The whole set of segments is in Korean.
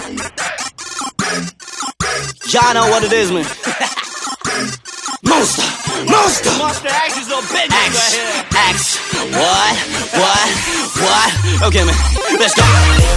Y'all know what it is, man. Monster, monster. Monster X is a big nigga right here. X, what? Okay, man, let's go.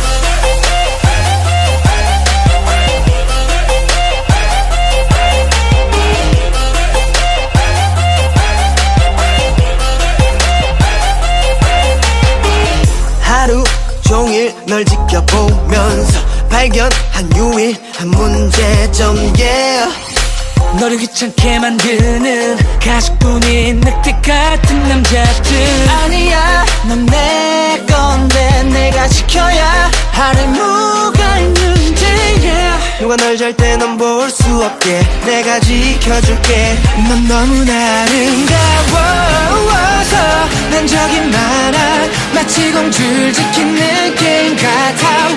하루 종일 널 지켜보면서 발견한 유일한 문제점, yeah. 너를 귀찮게 만드는 가식뿐인 늑대 같은 남자들. 아니야, 넌 내 건데 내가 지켜야 할 의무가 있는지, yeah. 누가 널 절대 넌 볼 수 없게 내가 지켜줄게. 넌 너무나 아름다워서 난적이만한 마치 공주를 지킨 느낌 같아.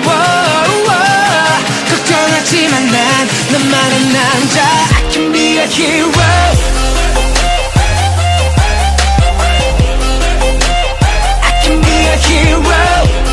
걱정하지만 난 너만한 남자. I can be a hero. I can be a hero.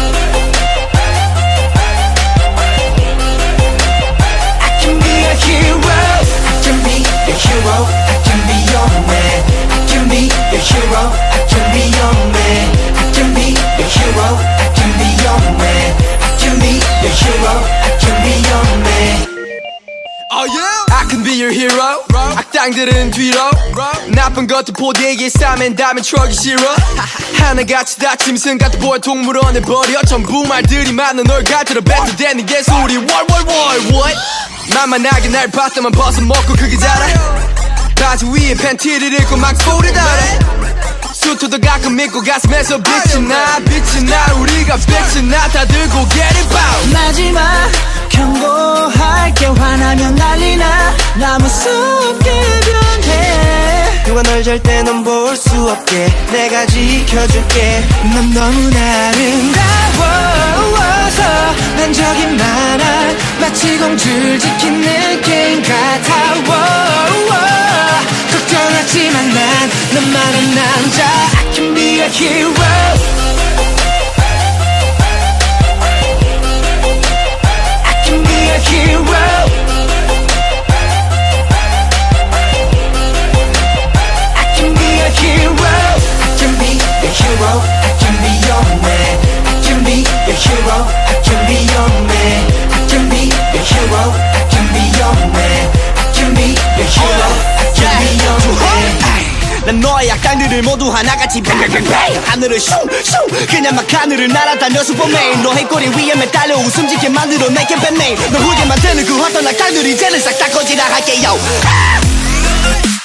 I can be a hero. I can be a hero. I can be your man. I can be a hero. I can be your man. I can be a hero. I can be your man. I can be a hero. I can be your man. Oh yeah? I can be your hero. 악당들은 뒤로 나쁜 것도 보디에게 싸맨다면 추억이 싫어. 하나같이 다 짐승 같은 보여 동물원에 버려. 전부 말들이 많아 널 가지러 뱉어대는 개소리. What? 만만하게 날 봤다만 벗어먹고 그게 자라. 바지 위에 팬티를 입고 막 소리 달아. 수트도 가끔 믿고 가슴에서 빛이 나 우리가 빛이 나 다들 고개를 봐. 마지막 경고할게. 화나면 난리나 나 무섭게 변해. 누가 널 절대 넌 볼 수 없게 내가 지켜줄게. 넌 너무나 아름다워서 난 저기만한 마치 공주를 지킨 느낌 같아. 걱정하지만 난 너만한 남자. I can be a hero. I can be a hero. I can be a hero. I can be a hero. I can be your man. I can be a hero. I can be your man. I can be a hero. I can be your man. I can be a hero. I can be your man. 난 너의 악당들을 모두 하나같이 뱅뱅뱅뱅 하늘을 슝슝 그냥 막 하늘을 날아다녀 슈퍼맨. 너의 꼬리 위에 매달려 웃음 짓게 만들어 내게 뱉네. 널 울게 만드는 그 어떤 악당들 이제는 싹 다 거지라 할게요.